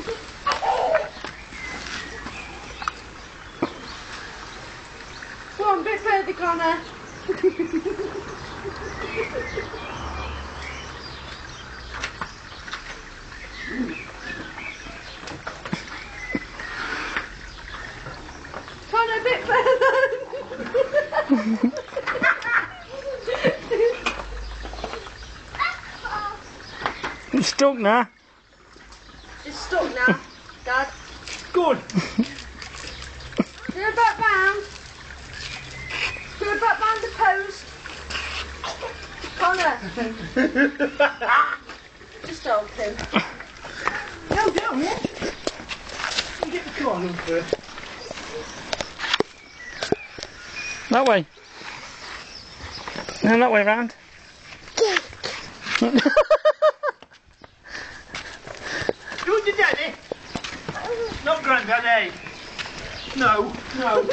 Come on, a bit further, Connor. Connor, a bit further. It's stuck now. It's stuck now, Dad. Good. Do a back round. Do a back round the post. Connor. Just hold him. Go down, yeah? You get the car on first. That way. No, that way round. You want your daddy? Not granddaddy. No, no.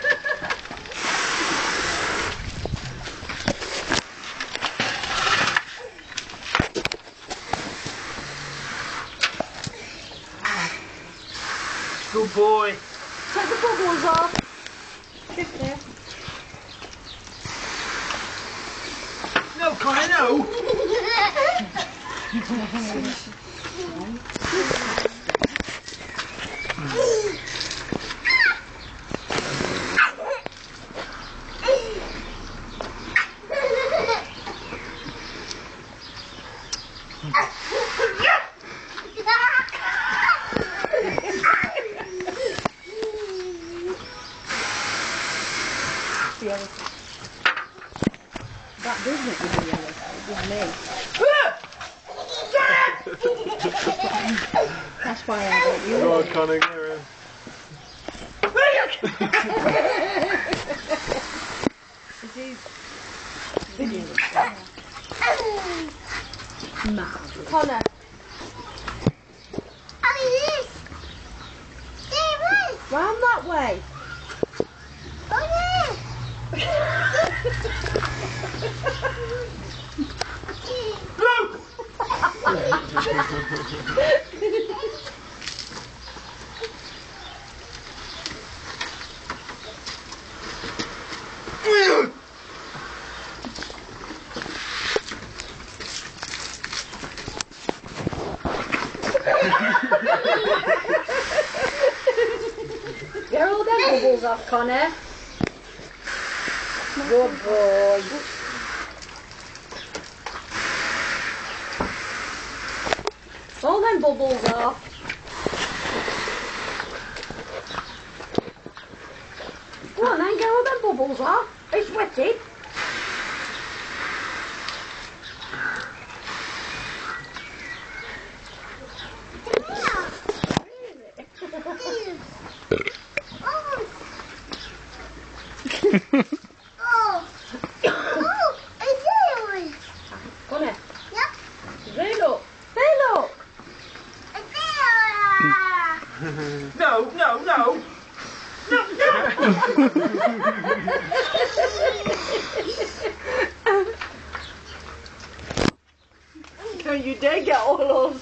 Good boy. Take the bubbles off. Sit there. No, Connor, no. That does make me yellow. It does me. That's why I don't use Go on, it. Connor, get her in. It is video. Mad. Connor. Round that way. Get all them bubbles off, Connor. Good boy. All them bubbles off. Go on then, get all them bubbles off. It's wetted. Connor. There look. There look. No, no, no. No, no. Don't you dare get all those.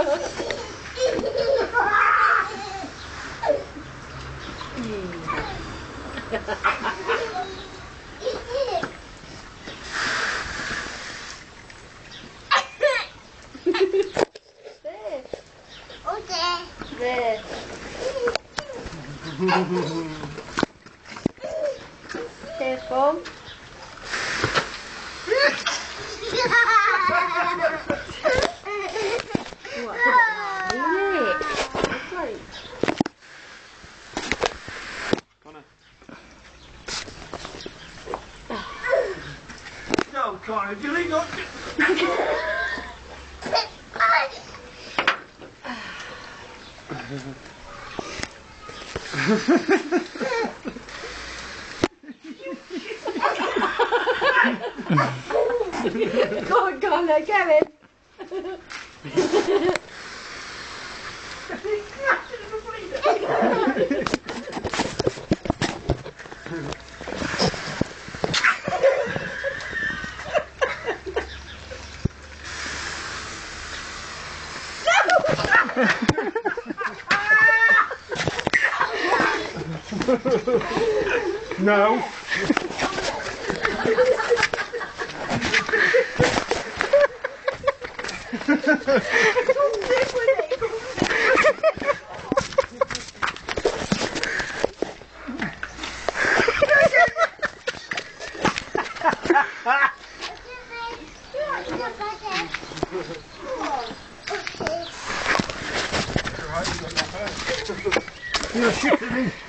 There. Careful. Connor. No, Connor, do you not? Go on, Connor, get in. No. You're shitting me.